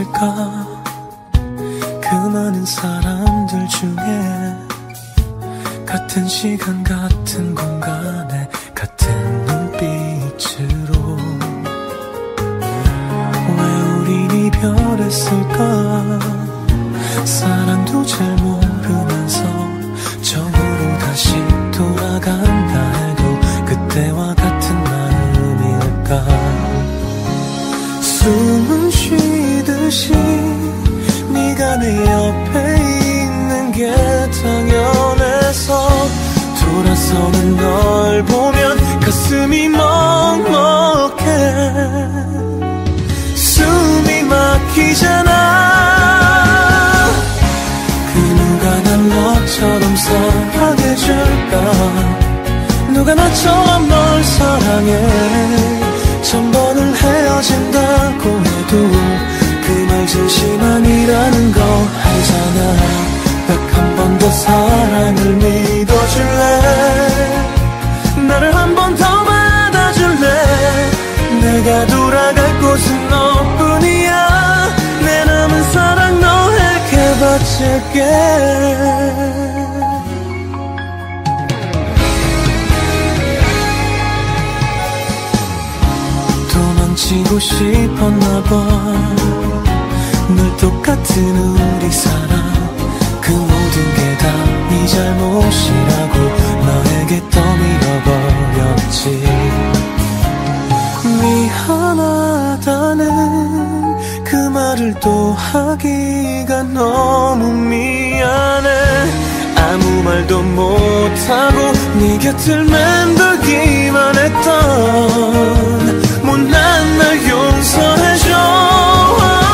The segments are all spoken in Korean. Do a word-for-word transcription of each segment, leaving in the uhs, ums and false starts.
있을까? 그 많은 사람들 중에 같은 시간 같은 공간에 같은 눈빛으로 왜 우린 이별했을까? 사랑도 잘 모르면서 처음으로 다시 돌아간다 해도 그때와 같은 마음일까? 숨은 쉬듯이 네가 내 옆에 있는 게 당연해서 돌아서는 널 보면 가슴이 먹먹해. 숨이 막히잖아. 그 누가 날 너처럼 사랑해줄까? 누가 나처럼 널 사랑해? 천 번을 헤어진다고 해도 그 말 진심만이라는 거 알잖아. 딱 한 번 더 사랑을 믿어줄래? 나를 한 번 더 받아줄래? 내가 돌아갈 곳은 너뿐이야. 내 남은 사랑 너에게 바칠게. 도망치고 싶었나봐. 늘 똑같은 우리 사랑 그 모든 게 다 네 잘못이라고 너에게 떠밀어버렸지. 미안하다는 그 말을 또 하기가 너무 미안해. 아무 말도 못하고 네 곁을 맴돌기만 했던 못난 날 용서해줘.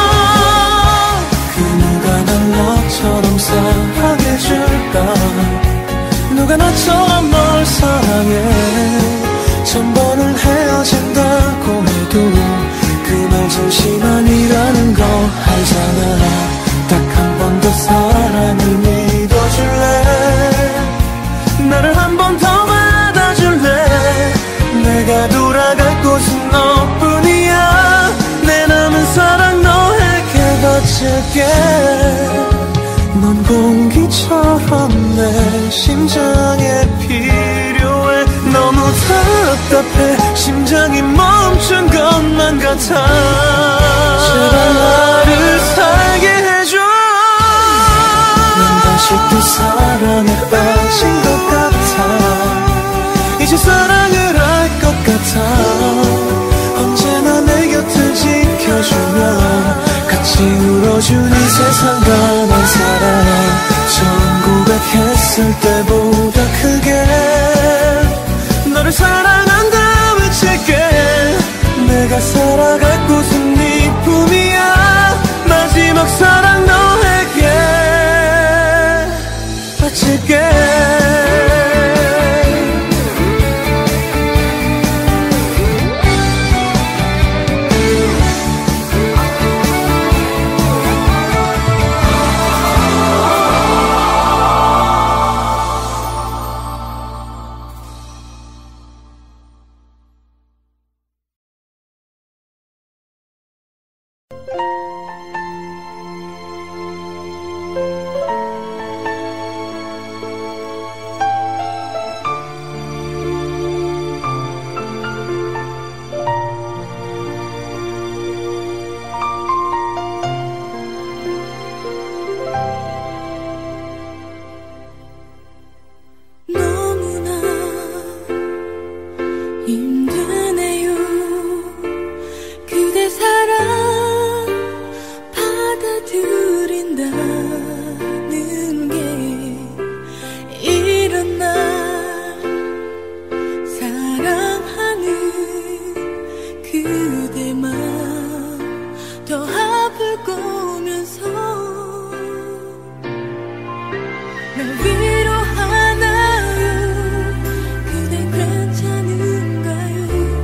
너처럼 사랑해줄까? 누가 나처럼 널 사랑해? 천 번을 헤어진다고 해도 그 말 진심만이라는 거 알잖아. 딱 한 번 더 사랑을 믿어줄래? 나를 한 번 더 받아줄래? 내가 돌아갈 곳은 너뿐이야. 내 남은 사랑 너에게 바칠게. 넌 공기처럼 내 심장에 필요해. 너무 답답해. 심장이 멈춘 것만 같아. 제발 나를 살게 해줘. 난 다시 또 사랑에 빠진 것 같아. 이제 사랑을 할 것 같아. 언제나 내 곁을 지켜주며 같이 울어준 이 세상과 난 사랑. 처음 고백했을 때보다 크게 너를 사랑한다 외칠게. 내가 살아갈 곳은 네 품이야. 마지막 사랑 너에게 바칠게. 위로하나요? 그댄 괜찮은가요?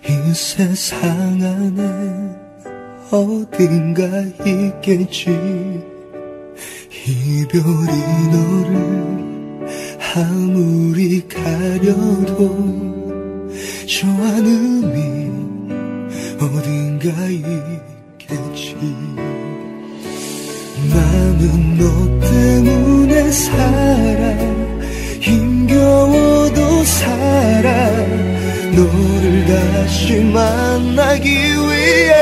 이 세상 안에 어딘가 있겠지. 이별이 너를 아무리 가려도 저 안음이 어딘가 있겠지. 나는 너 때문에 살아, 힘겨워도 살아. 너를 다시 만나기 위해.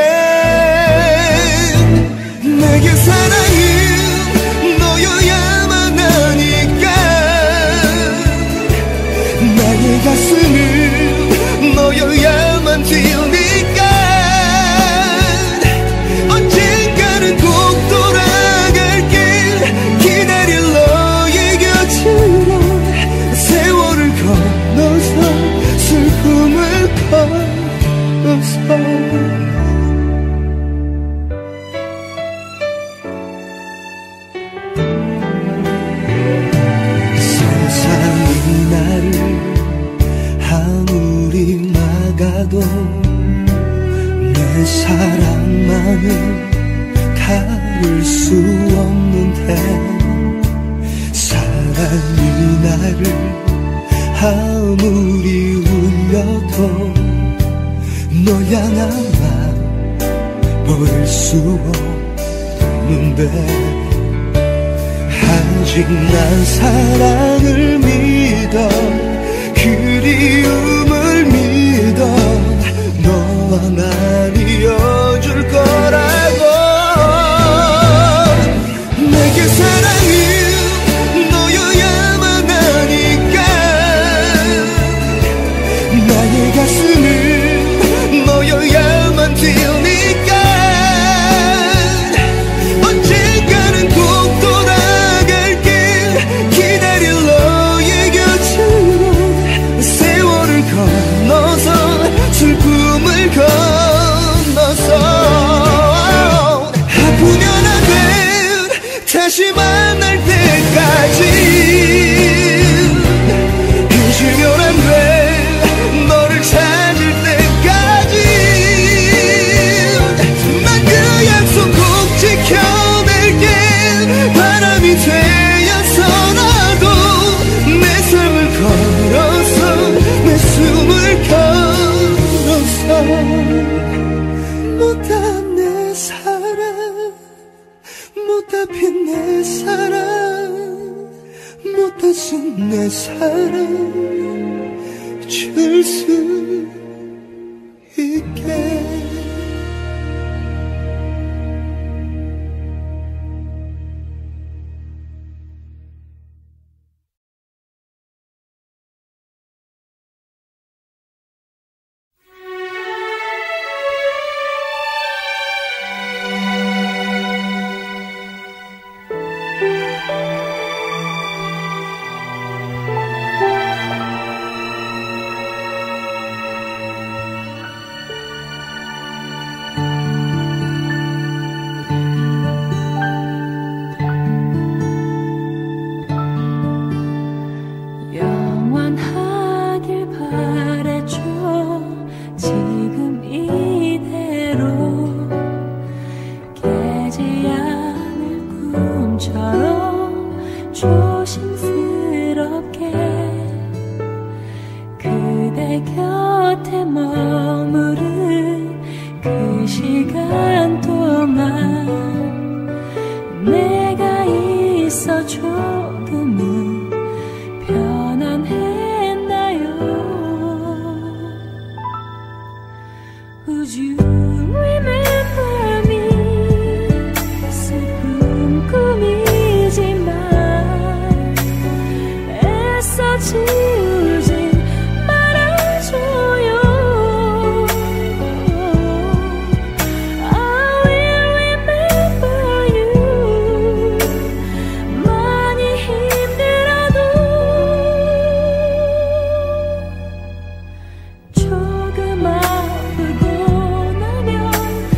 내게 사랑은 너여야만 하니까, 나의 가슴은 너여야만 튀우니까. 언젠가는 꼭 돌아갈게. 기다릴 너의 곁으로 세월을 건너서 슬픔을 걸어서. 아무리 막아도 내 사랑만은 가릴 수 없는데, 사랑이 나를 아무리 울려도 너 향한 맘 버릴 수 없는데. 아직 난 사랑을 믿어, 그리움을 믿어. 너와 날 이어줄 거라고. 내게 사랑은 너여야만 하니까, 나의 가슴은 너여야만 튀우니까. 언젠가는 꼭 돌아갈게. 기다릴 너의 곁으로 세월을 건너서 슬픔을 건너서. 아프면 안 돼, 다시 만날 때까지. 잊으면 안 돼, 너를 찾을 때까지. 난 그 약속 꼭 지켜낼게. 바람이 되어서라도 내 삶을 걸어서, 내 숨을 걸어서. 못한 내 사랑, 못다 핀 내 사랑, 못다 쓴 내 사랑 줄 수 있게. 조금 아프고 나면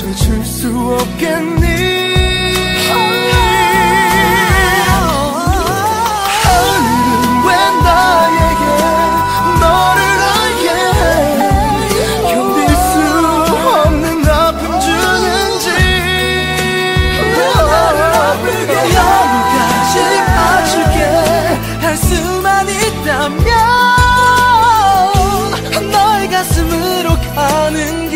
잊혀줄 수 없겠니? 하늘은 왜 나에게 너를 알게 해? 견딜 수 없는 아픔 주는지 여기까지 봐줄게 할 수만 있다면 너의 가슴으로 가는 길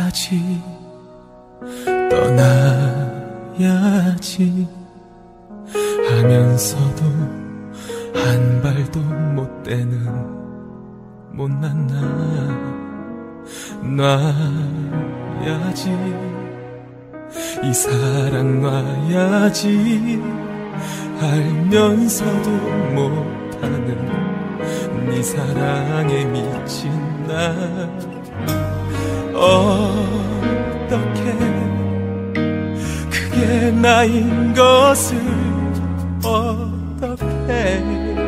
떠나야지 떠나야지 하면서도 한 발도 못 떼는 못난 나 놔야지 이 사랑 놔야지 알면서도 못하는 네 사랑에 미친 나 어떻게 그게 나인 것을 어떻게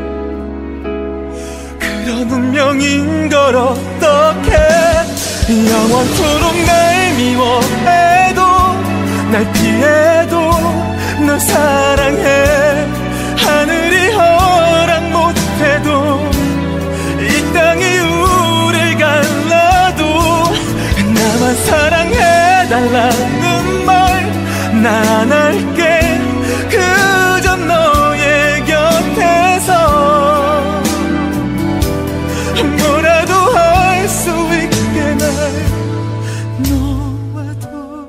그런 운명인 걸 어떻게 영원토록 날 미워해도 날 피해도 널 사랑해 하늘이 허락 못해도 이 땅이 우릴 갈라도 나만 사랑해달라는 말 나 안 할게 그저 너의 곁에서 뭐라도 할 수 있게 날 놓아둬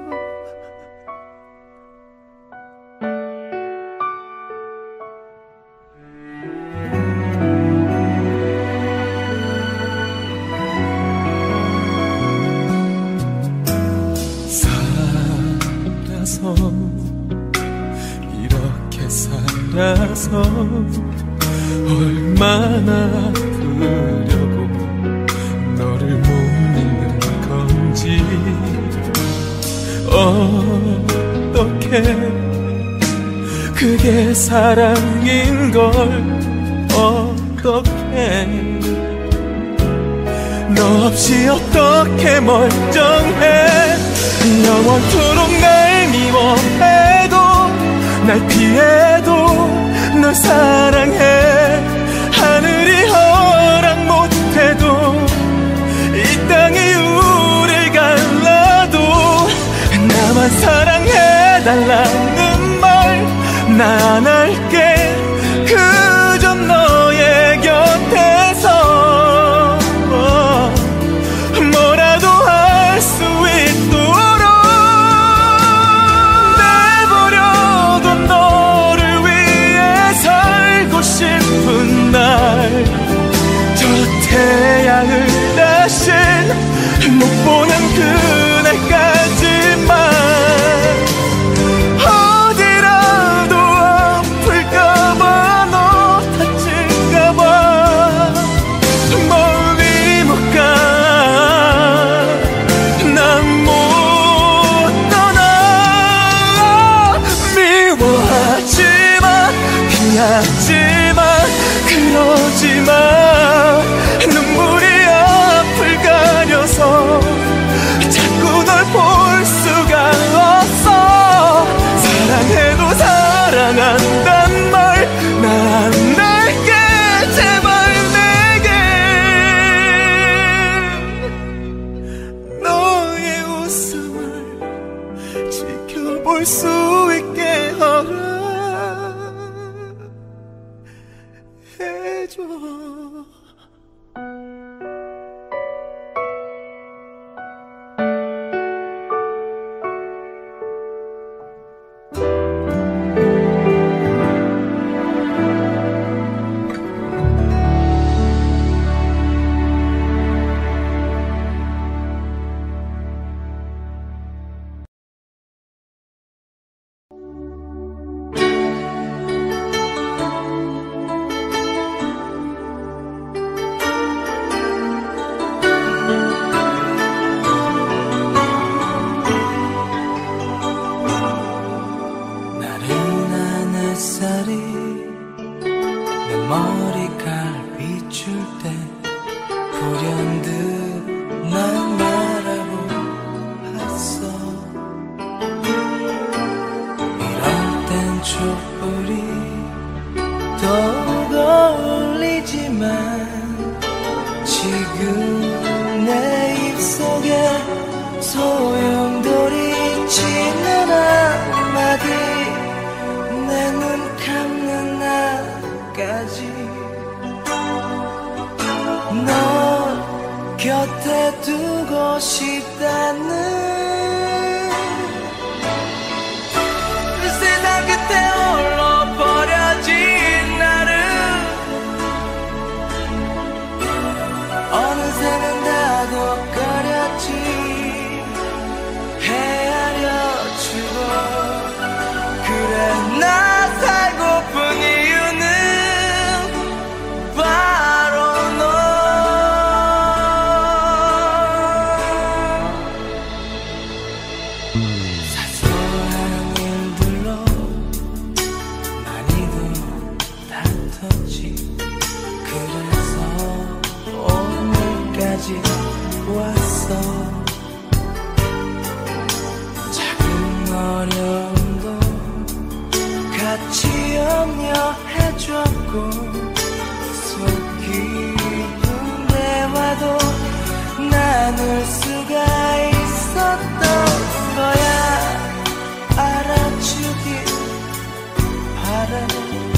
살아서 이렇게 살아서 얼마나 아프려고 너를 못 믿는 건지 어떻게 그게 사랑인 걸 어떻게 너 없이 어떻게 멀쩡해 영원토록 날 미워해도 날 피해도 널 사랑해 하늘이 허락 못해도 이 땅이 우릴 갈라도 나만 사랑해달라는 말 나 안 할게 그저 너의 곁에서 뭐라도 할 수 있도록 내버려둔 너를 위해 살고 싶은 날 저 태양을 다신 못 보는 그날까지만 어디라도 아플까봐 너 다칠까봐 멀리 못 가 난 못 떠나 미워하지마 피하지마 그러지마 눈물이 앞을 가려서 자꾸 널 볼 수가 없어 사랑해도 사랑한단 말 나 안 할게 제발 내게 너의 웃음을 지켜볼 수 있게 허락해줘 곁에 두고 싶다는 그 세상 끝에 홀로 버려진 나를 어느새는 나도 꺼렸지 헤아려 주고 그래 나 살고픈 이유는 바로 너 사소한 일들로 많이도 다퉜지 그래서 오늘까지 왔어 작은 어려움도 같이 염려해줬고 속 깊은 대화도 나눌 수가 있었던 거야 알아주길 바래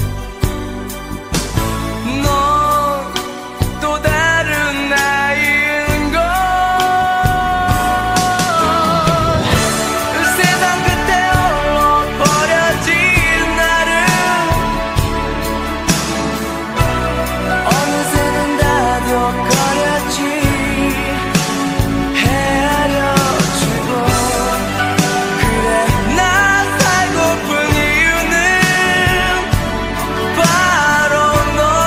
넌 또 다른 나인 걸 세상 끝에 홀로 버려진 나를 어느새는 나도 꺼렸지 헤아려 주고 그래 나 살고픈 이유는 바로 너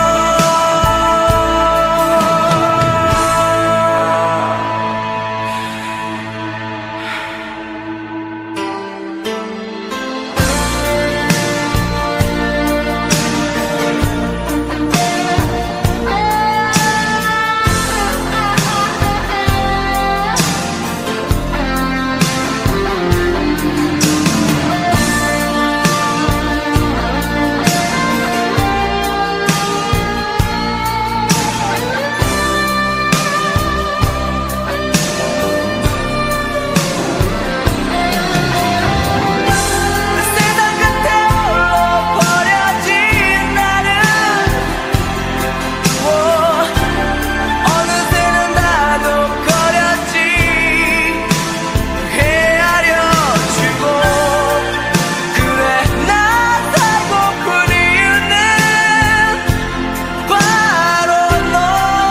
세상 끝에 홀로 버려진 나를 오, 어느새는 나도 꺼렸지 헤아려 주고 그래 나 살고픈 이유는 바로 너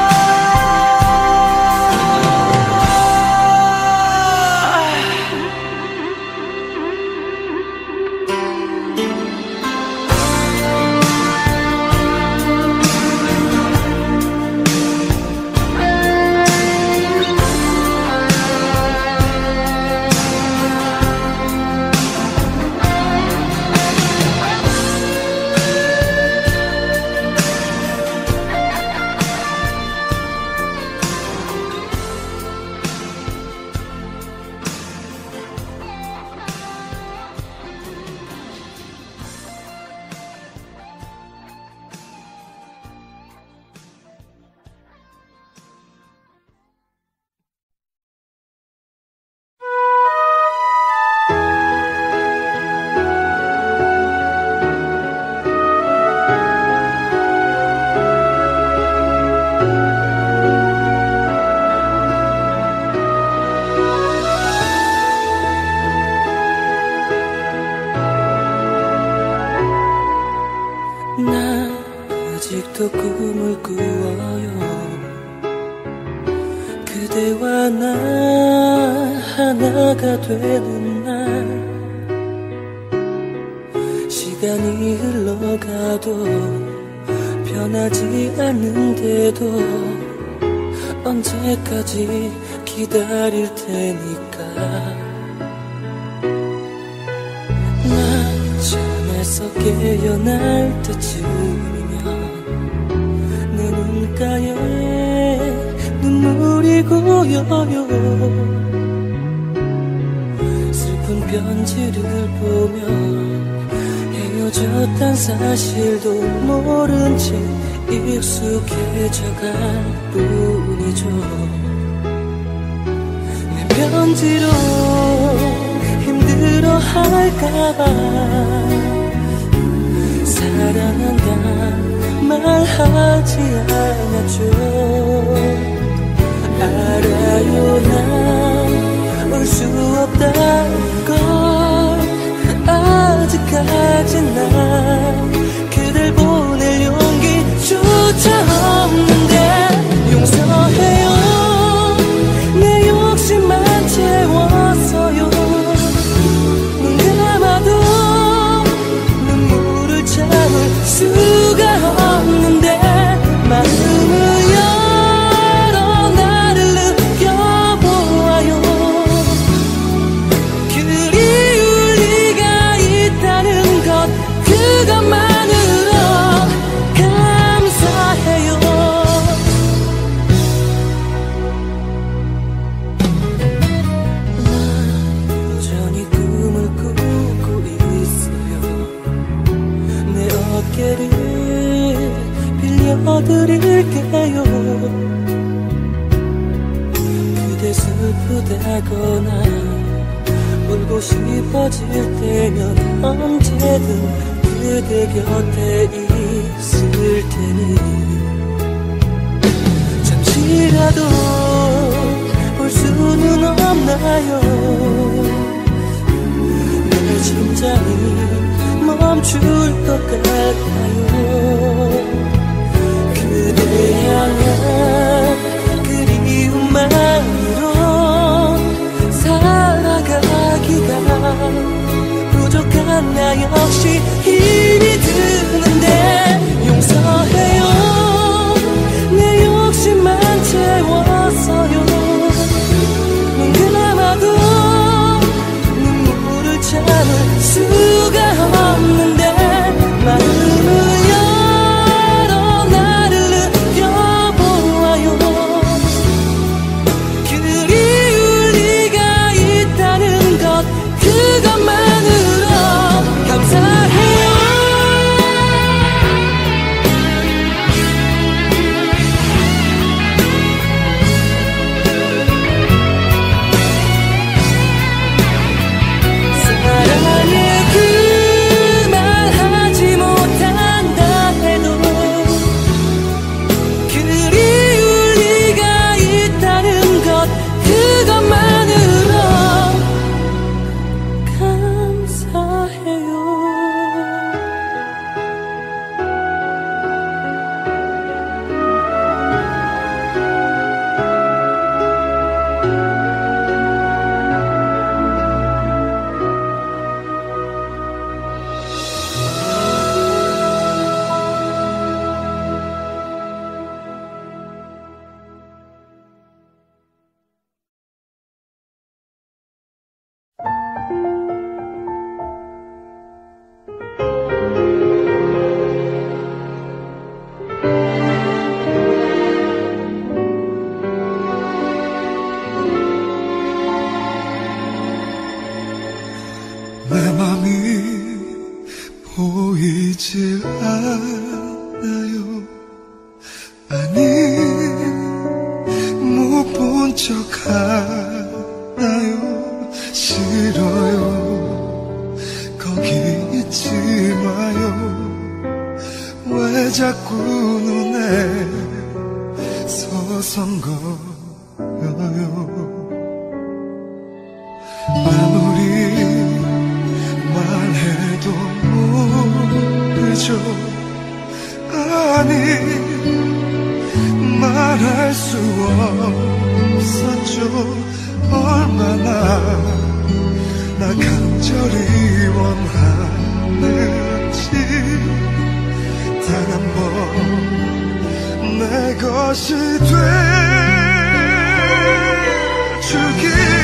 나 아직도 꿈을 꾸어요 그대와 나 하나가 되는 날 시간이 흘러가도 변하지 않는데도 언제까지 기다릴 테니까 나 잠에서 깨어날 때쯤이면 내 눈가에 눈물이 고여요 슬픈 편지를 보면 헤어졌단 사실도 모른 채 익숙해져갈 뿐이죠 내 편지로 힘들어할까봐 사랑한다 말하지 않았죠 알아요 난 올 수 없다는 걸 아직까지 난 그댈 보낼 용기조차 없는데 용서해요 내 욕심만 채웠어요 눈 감아도 눈물을 참을 수가 없는데 마음을 열어 나를 느껴보아요 그리울 리가 있다는 것 그것만으로 감사해요 난 여전히 꿈을 꾸고 있어요 내 어깨를 빌려드릴게요 그대 슬프다거나 울고 싶어질 때면 언제든 그대 곁에 있을 테니 잠시라도 볼 수는 없나요 내 심장이 멈출 것 같아요 그대 향한 그리움만으로 살아가기가 부족한 나 역시 힘이 드는데 용서해요 내 욕심만 채웠어요 눈 감아도 눈물을 참을 수가 없는데 마음을 열어 나를 느껴보아요 그리울 리가 있다는 것 그것만으로 감사해요 사랑해 그 말 하지 못한다 해도 그리울 리가 있다는 것 그것만으로 감사해요 내 맘이 보이질 않아요 아니 못 본 척 하나요 싫어요 거기 있지 마요 왜 자꾸 눈에 서성거려요 아무리 말해도 모르죠 아니 말할 수 없었죠 얼마나 나 간절히 원하는지 단 한 번 내 것이 돼주길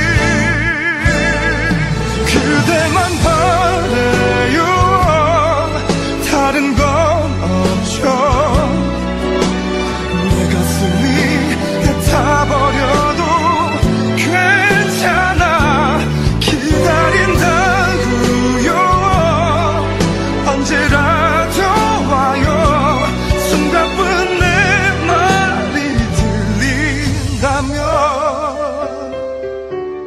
그대만 바래요 다른 건 없죠 내 가슴이 타버려도 괜찮아 기다린다고요 언제라도 와요 숨가쁜 내 말이 들린다면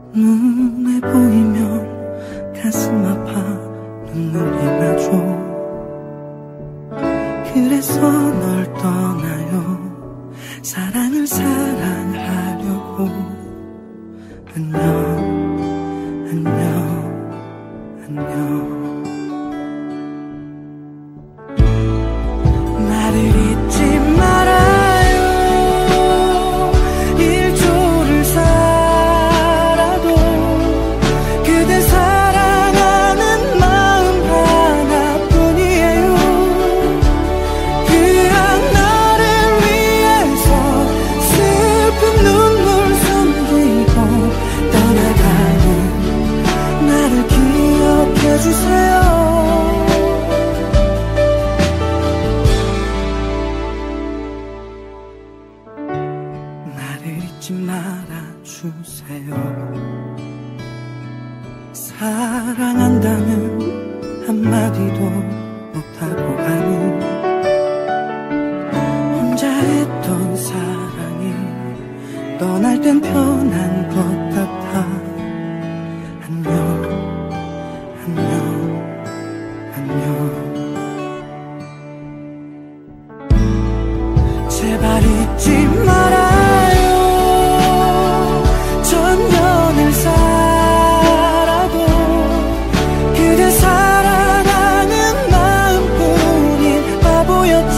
눈에 보이면 가슴 아파 눈물이 나죠. 그래서 널 떠나요. 사랑을 사랑하려고. 안녕 안녕 안녕. 나를 잊지 말아요. 일조를 살아도 그대 사랑하는 마음 하나뿐이에요. 그한 나를 위해서 슬픈 눈물 숨기고 떠나가는 나를 기억해주세요. 나를 잊지 말아주세요. 사랑한다는 한마디도 못하고 가는 혼자 했던 사랑이 떠날 땐 편한 것 같아. 안녕 안녕 안녕. 제발 잊지 말아요. 천년을 살아도 그대 사랑하는 마음뿐인 바보였죠.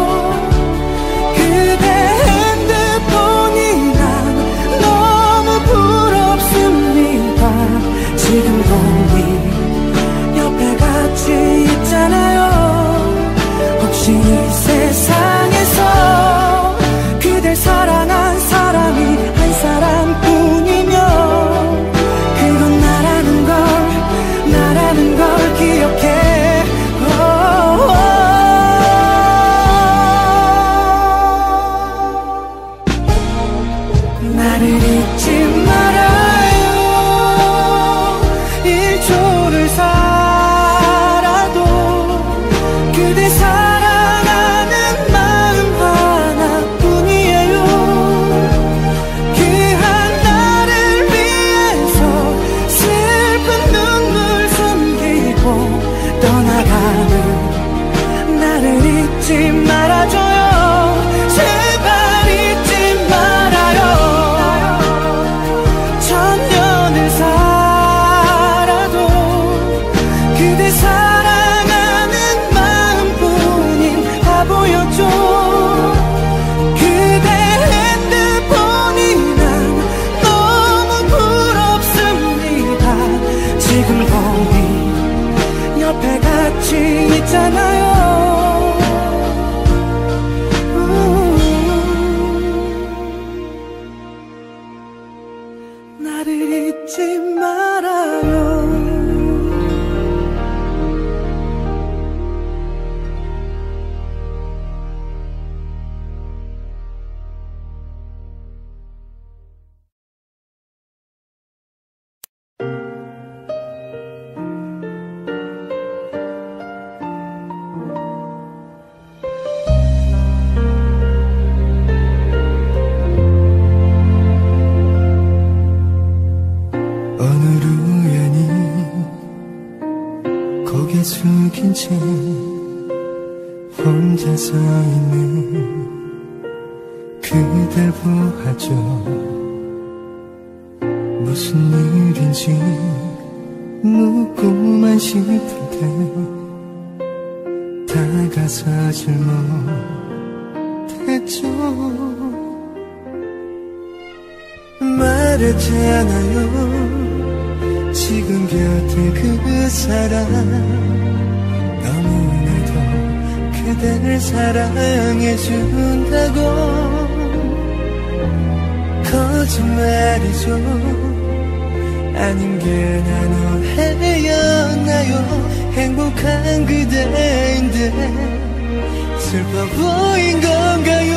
그대 핸드폰이 난 너무 부럽습니다. 지금도 네 옆에 같이 있잖아요. 혹시 이 세상에서 그댈 사랑한 사람이 한 사람뿐이면 그건 나라는 걸 나라는 걸 기억해. 나를 잊지 말아요. 일초를 살아도 그대 사랑하는 마음 하나뿐이에요. 그한 나를 위해서 슬픈 눈물 숨기고 떠나가는 나를 잊지 말아줘요. 제발 잊지 말아요. 천년을 살아도 그대 사랑하는 마음뿐인 바보였죠. 그대 핸드폰이 난 너무 부럽습니다. 지금도 네 옆에 같이 있잖아요. 나를 잊지 말아요. 오늘 우연히 고개 숙인 채 혼자 서 있는 그댈 보았죠. 무슨 일인지 묻고만 싶을 때 다가서질 못했죠. 말했잖아요. 지금 곁에 그 사람 너무나도 그대를 사랑해준다고. 거짓말이죠. 아닌 게 난 오해였나요. 행복한 그대인데 슬퍼 보인 건가요.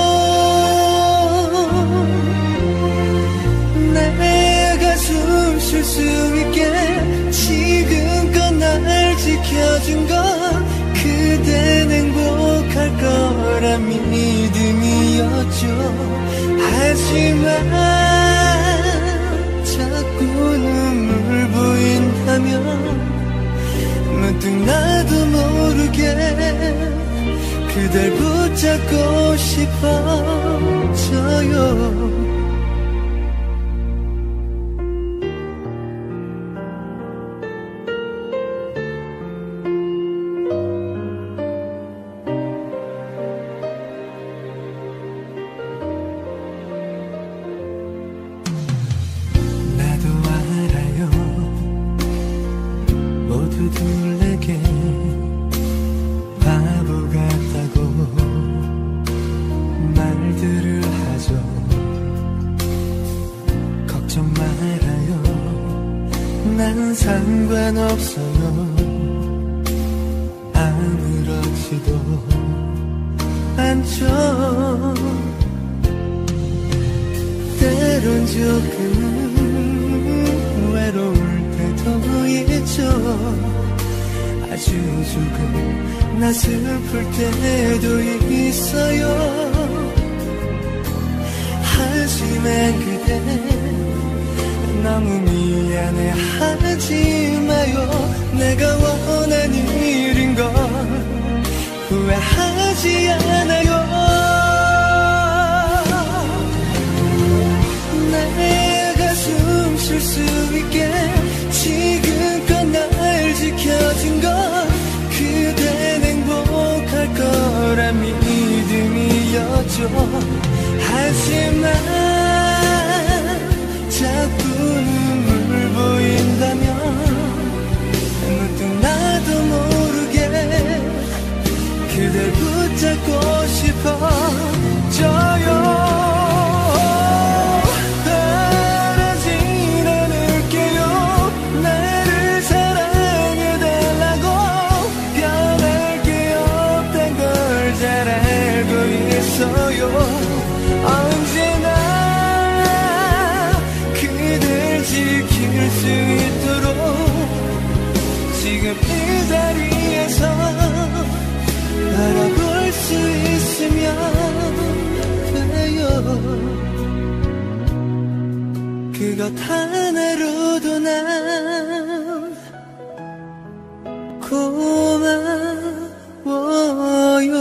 내가 숨 쉴 수 있게 지금껏 날 지켜준 건 그댄 행복할 거란 믿음이었죠. 하지만 자꾸 문득 나도 모르게 그댈 붙잡고 싶어져요. 상관없어요. 아무렇지도 않죠. 때론 조금 외로울 때도 있죠. 아주 조금 나 슬플 때도 있어요. 하지만 그대 너무 미안해하지 마요. 내가 원한 일인 걸 후회하지 않아요. 내가 숨 쉴 수 있게 지금껏 날 지켜준 건 그댄 행복할 거란 믿음이었죠. 하지만 자꾸 눈물 보인다면 문득 나도 모르게 그댈 붙잡고 싶어져요. 바라진 않을게요. 나를 사랑해달라고. 변할 게 없단 걸 잘 알고 있어요. 언제나 지킬 수 있도록 지금 이 자리에서 바라볼 수 있으면 돼요. 그것 하나로도 난 고마워요.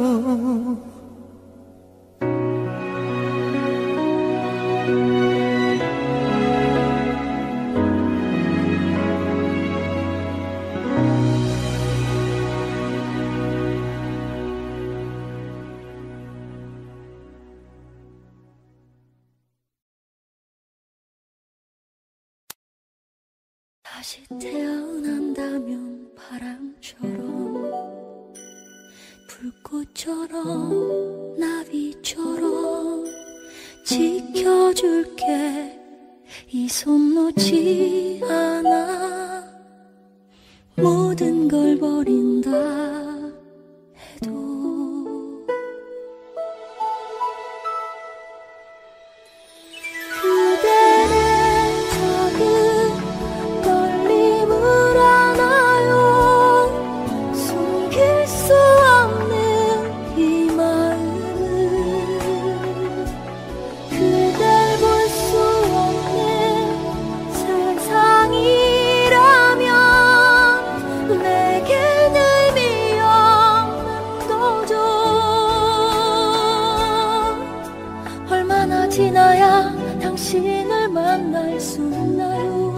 다시 태어난다면 바람처럼 불꽃처럼 나비처럼 지켜줄게. 이 손 놓지 않아. 모든 걸 버린다 해도 지나야 당신을 만날 수 있나요?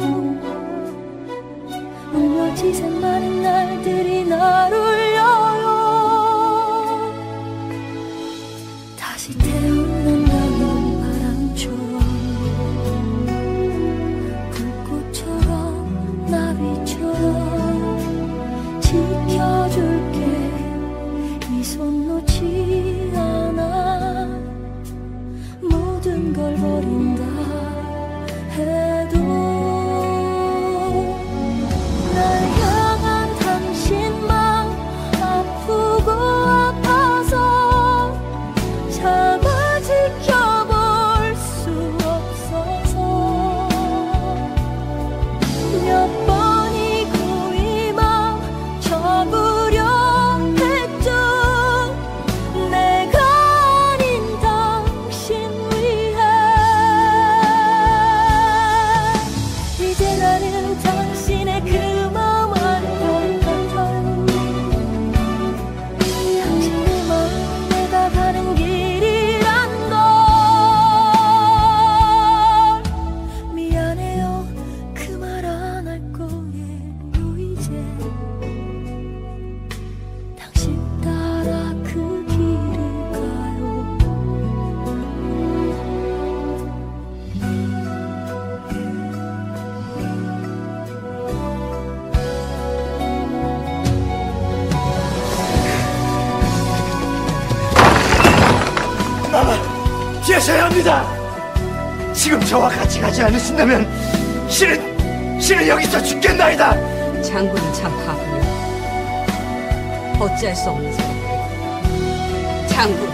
울며 지샌 많은 날들이 날 울려요. 다시 태어난다면 바람처럼 불꽃처럼 나비처럼 지켜줄게. 이 손 놓지 않아. 모든 걸 버린다 해도 가셔야 합니다. 지금 저와 같이 가지 않으신다면 실은 실은 여기서 죽겠나이다. 장군은 참 바보요. 어찌할 수 없는 사람. 장군.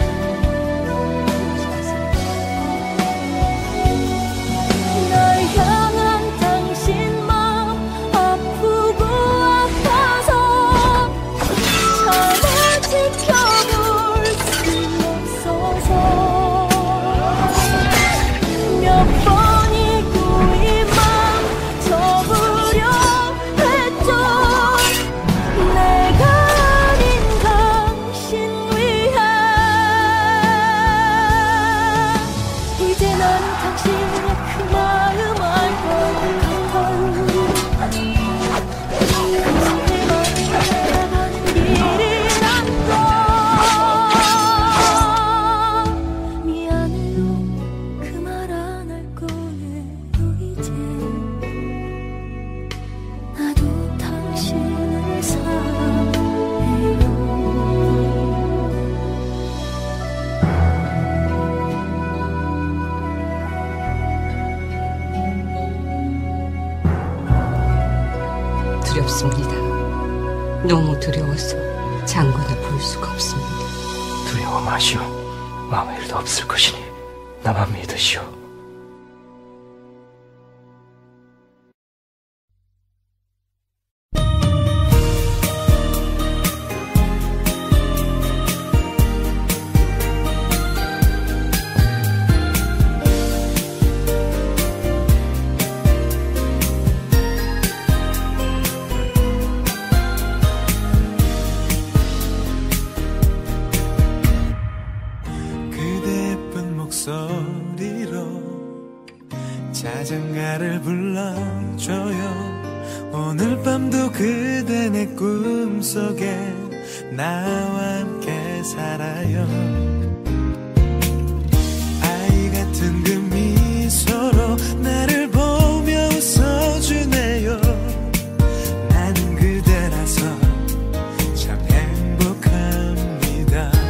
날 향한 당신 마음 아프고 아파서 잘 지켜볼 수 없어서 몇 번이고 이 맘 접으려 했죠. 내가 아닌 당신 위해 이제 나는 당신의 그 마음 알 것 같아요. 당신의 마음을 따라가는 길이 난다. 미안해요. 그 말 안 할 거예요. 이제 나도 당신을 사랑해요. 두렵습니다. 너무 두려워서 장군을 볼 수가 없습니다. 두려워 마시오. 아무 일도 없을 것이니 나만 믿으시오. 그대 예쁜 목소리로 자장가를 불러줘요. 오늘 밤도 그대 내 꿈속에 나와 함께 살아요. 아이 같은 그 미소로 나를 보며 웃어주네요. 나는 그대라서 참 행복합니다.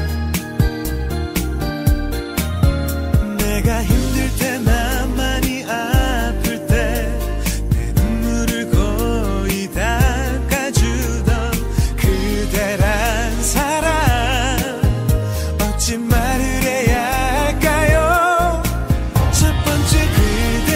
내가 힘들 때 나만이 아플 때 내 눈물을 거의 닦아주던 그대란 사람 어찌 말을 해야 할까요? 첫 번째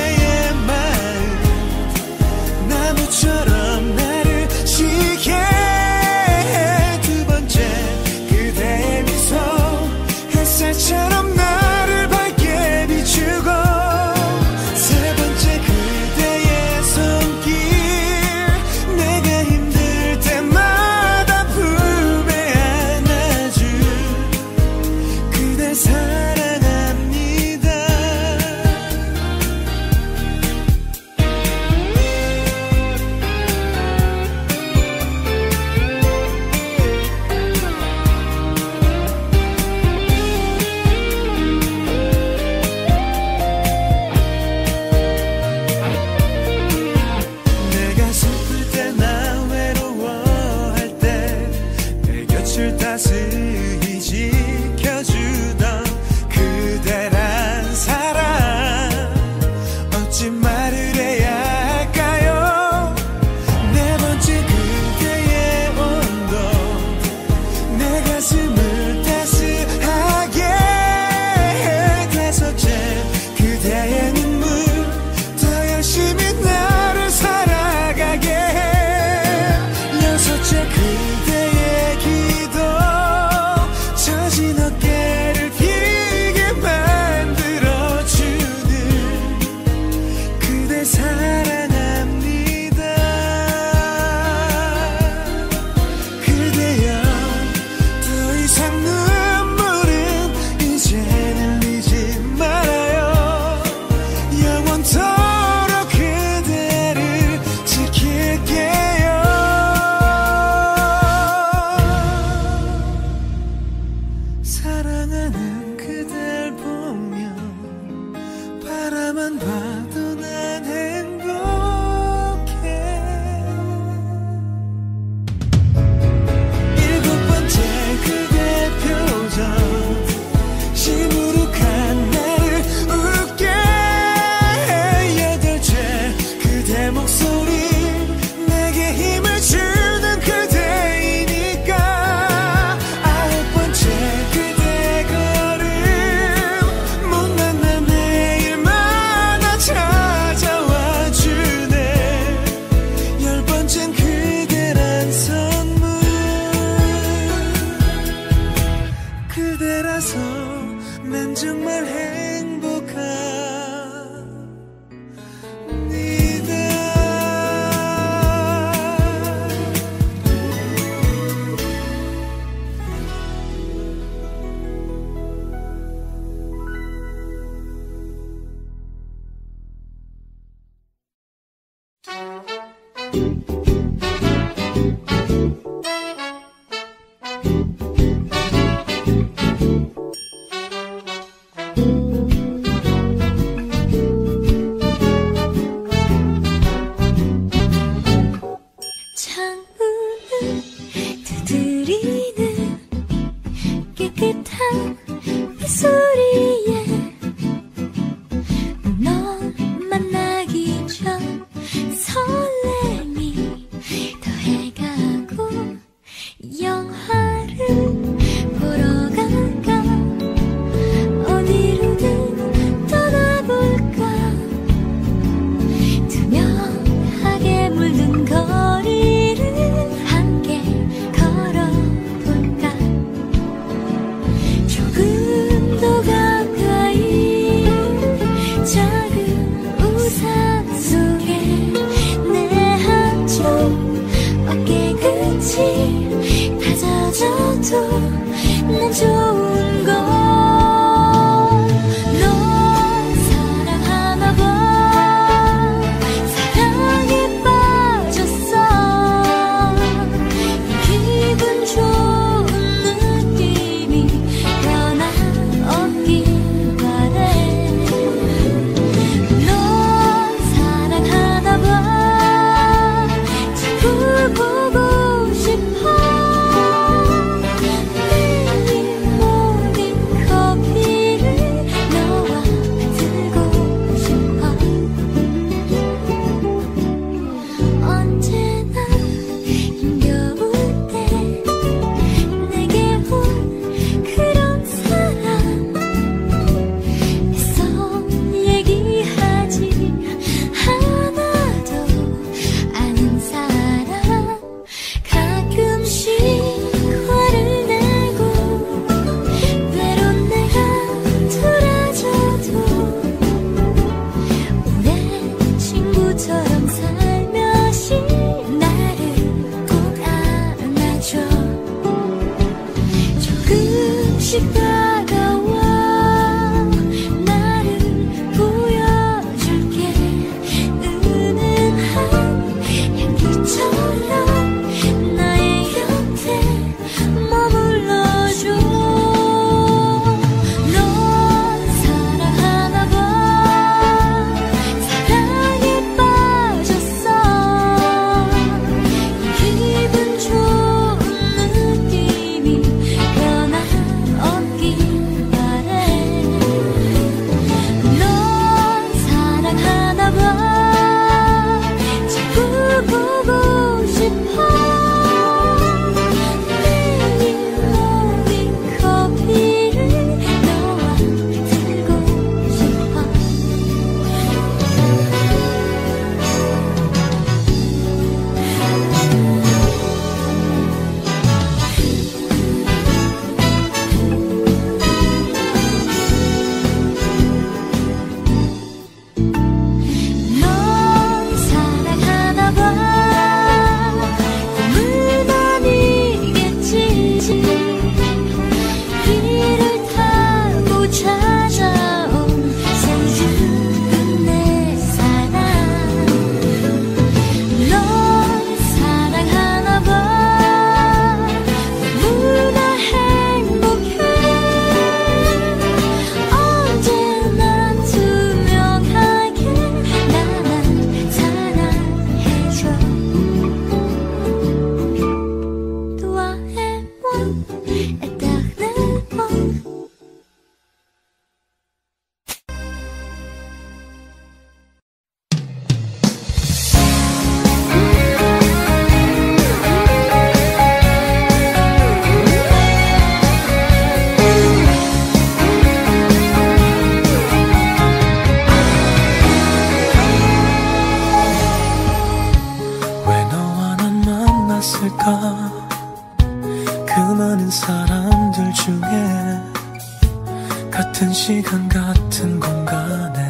같은 시간 같은 공간에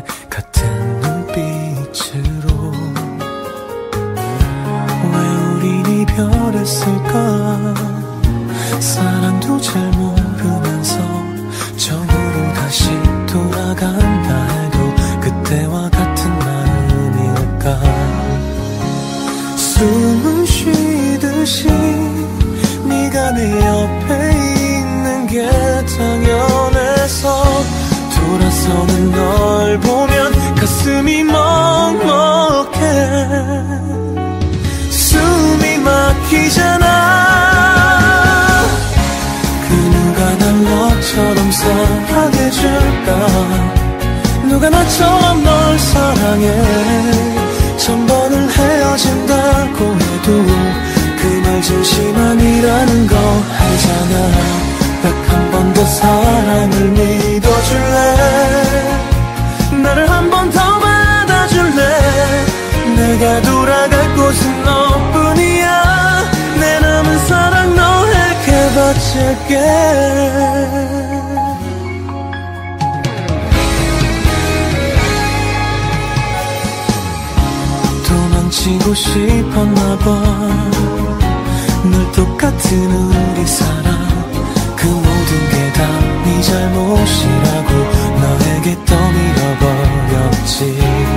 같은 눈빛으로 왜 우린 이별했을까. 사랑도 잘 모르면서 처음으로 다시 돌아간다 해도 그때와 같은 마음일까. 숨을 쉬듯이 네가 내 옆에 있는 게 당연해서 돌아서는 널 보면 가슴이 먹먹해. 숨이 막히잖아. 그 누가 날 너처럼 사랑해줄까. 누가 나처럼 널 사랑해. 천 번을 헤어진다고 해도 그 말 진심만이라는 거 알잖아. 딱 한 번 더 사랑을 믿어줄래. 나를 한 번 더 받아줄래. 내가 돌아갈 곳은 너뿐이야. 내 남은 사랑 너에게 바칠게. 도망치고 싶었나봐. 늘 똑같은 우리 사랑. 그 모든 게 다 네 잘못이라고 너에게 떠밀어버렸지.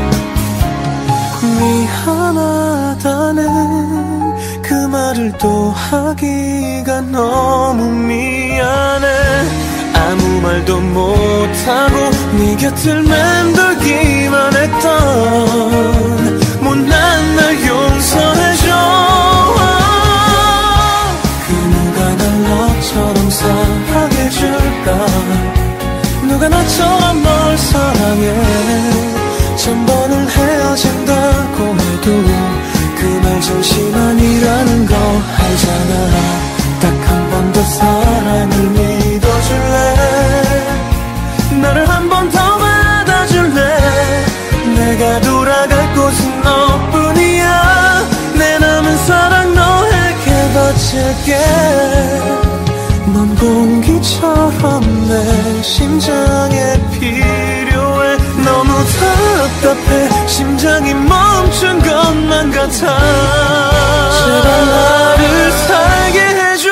미안하다는 그 말을 또 하기가 너무 미안해. 아무 말도 못하고 네 곁을 맴돌기만 했던 못난 날 용서해줘. 그 누가 날 너처럼 사랑해줄까. 누가 나처럼 널 사랑해. 천 번을 헤어진다고 해도 그 말 진심만이라는 거 알잖아. 딱 한 번 더 사랑을 믿어줄래. 나를 한 번 더 받아줄래. 내가 돌아갈 곳은 너뿐이야. 내 남은 사랑 너에게 바칠게. 넌 공기처럼 내 심장에 필요해. 너무 답답해. 심장이 멈춘 것만 같아. 제발 나를 살게 해줘.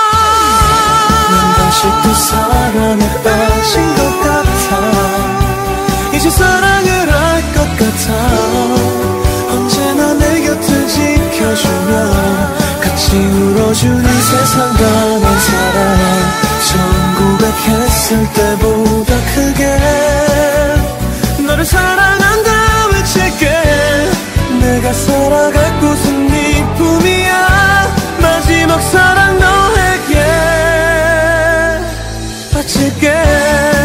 난 다시 또 사랑에 빠진 것 같아. 이제 사랑을 할 것 같아. 언제나 내 곁을 지켜주며 같이 울어주는 세상과 난 사랑. 처음 고백했을 때보다 크게 너를 사랑한다 외칠게. 내가 살아갈 곳은 네 품이야. 마지막 사랑 너에게 바칠게.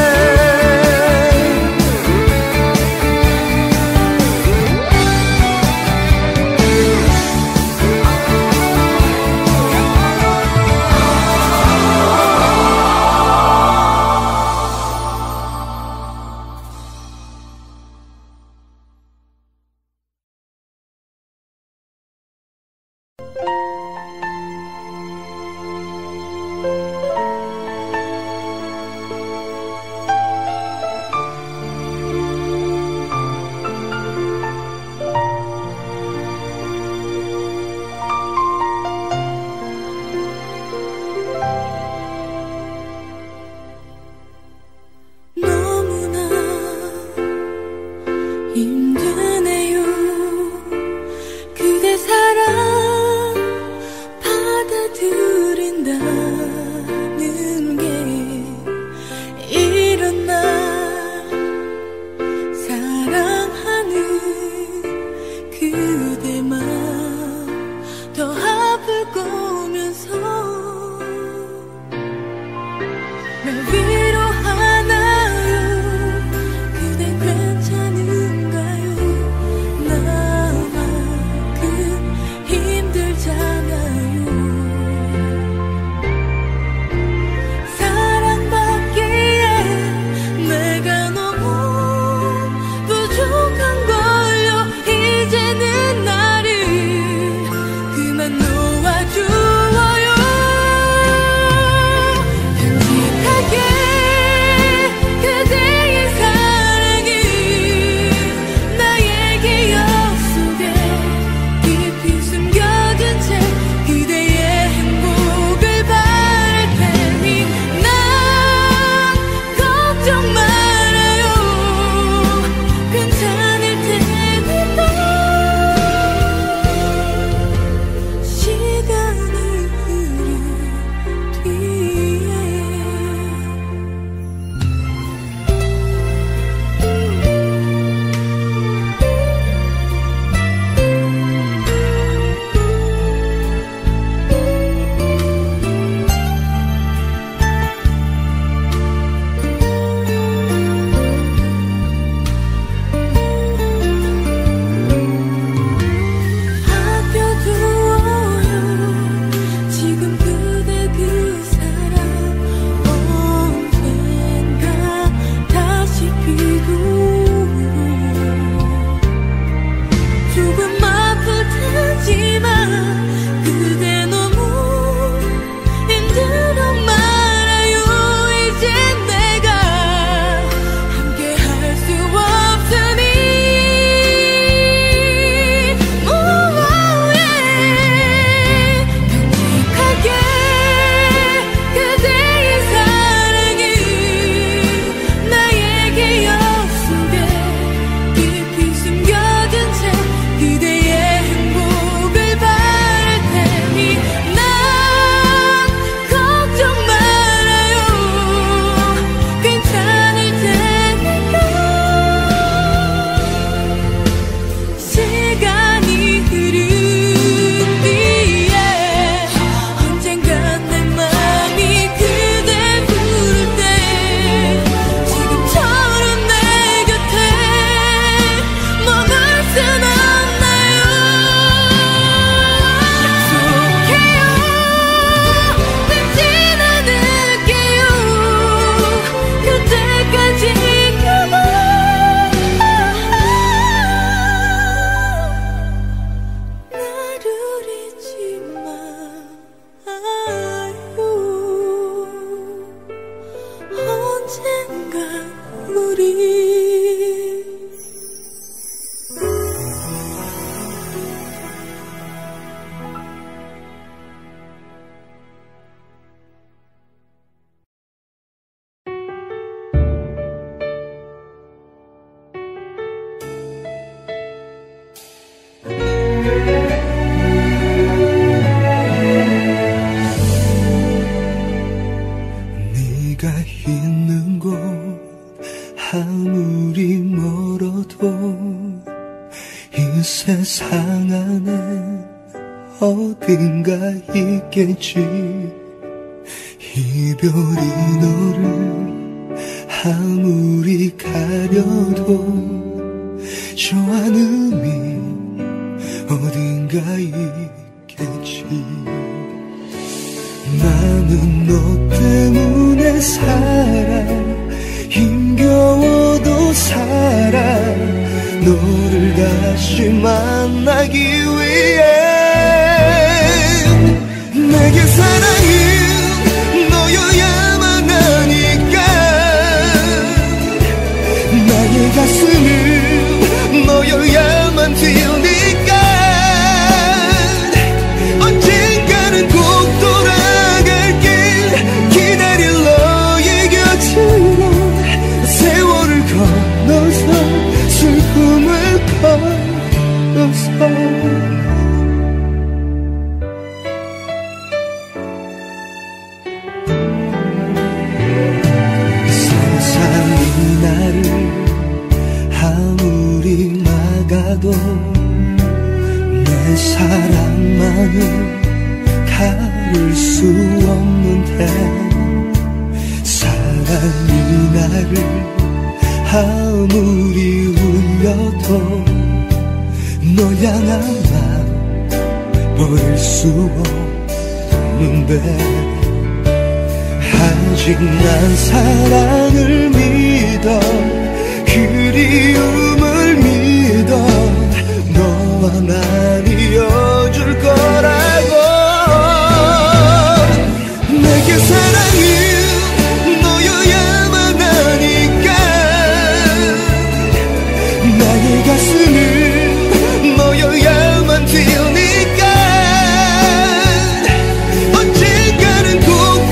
이 세상 안에 어딘가 있겠지. 이별이 너를 아무리 가려도 저 안음이 어딘가 있겠지. 나는 너 때문에 살아, 힘겨워도 살아. 너를 다시 만나기 위해. 내게 사랑은 너여야만 하니까, 나의 가슴은 너여야만 뛰니까. 언젠가는 꼭 돌아갈게. 기다릴 너의 곁으로 세월을 건너서 슬픔을 걸어서. 나를 아무리 막아도 내 사랑만은 가릴 수 없는데, 사랑이 나를 아무리 울려도 너 향한 맘 버릴 수 없는데. 아직 난 사랑을 믿어, 그리움을 믿어. 너와 난 이어줄 거라고. 내게 사랑은 너여야만 하니까, 나의 가슴은 너여야만 뛰니까. 언젠가는 꼭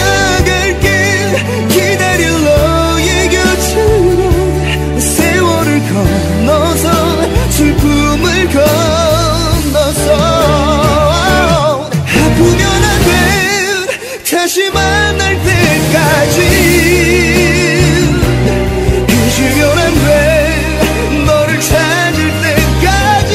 돌아갈게. 기다릴 너의 곁으로 세월을 건너서 슬픔을 건너서. 아프면 안 돼, 다시 만날 때까지. 잊으면 안 돼, 너를 찾을 때까지.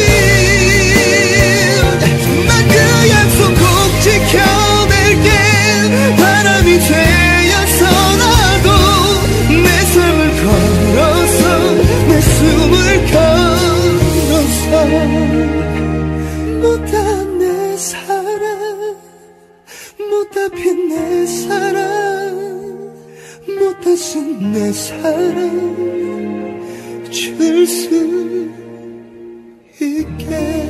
난 그 약속 꼭 지켜낼게. 바람이 되어서라도 내 삶을 걸어서, 내 숨을 걸어서. 못한 내 사랑, 못다 핀 내 사랑, 못다 쓴 내 사랑 줄 수 있게.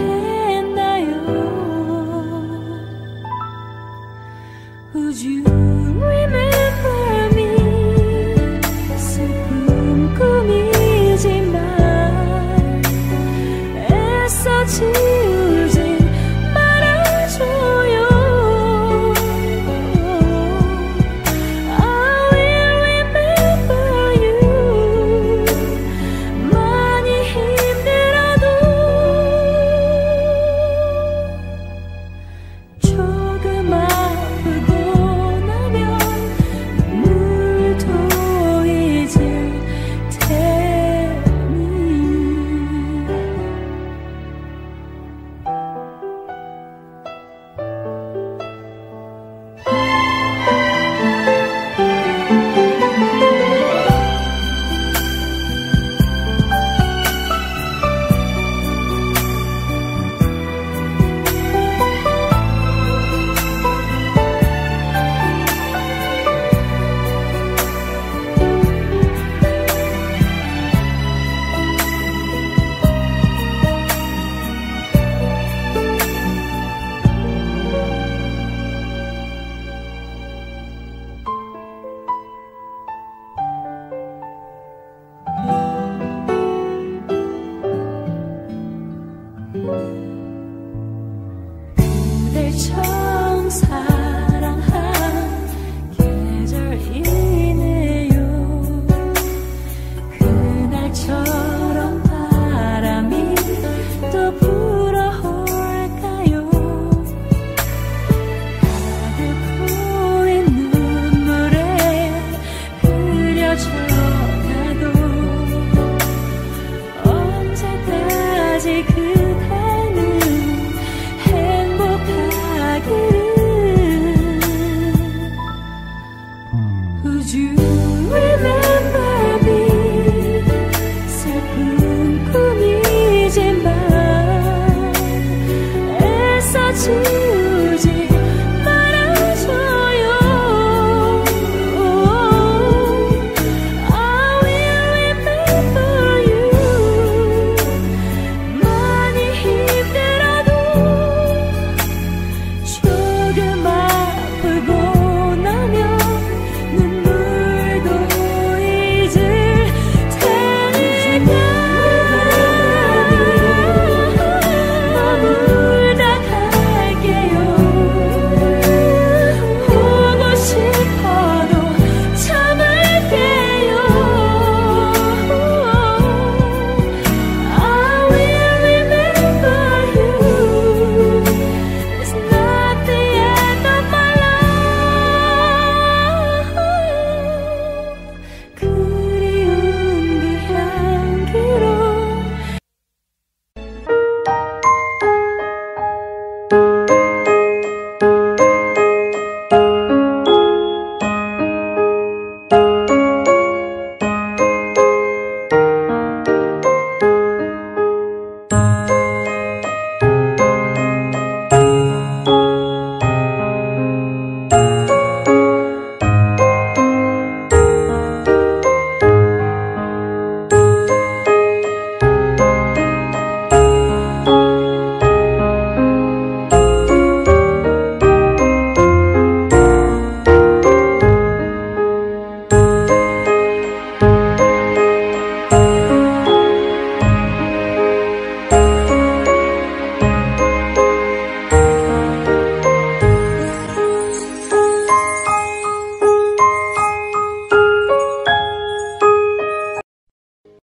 Would you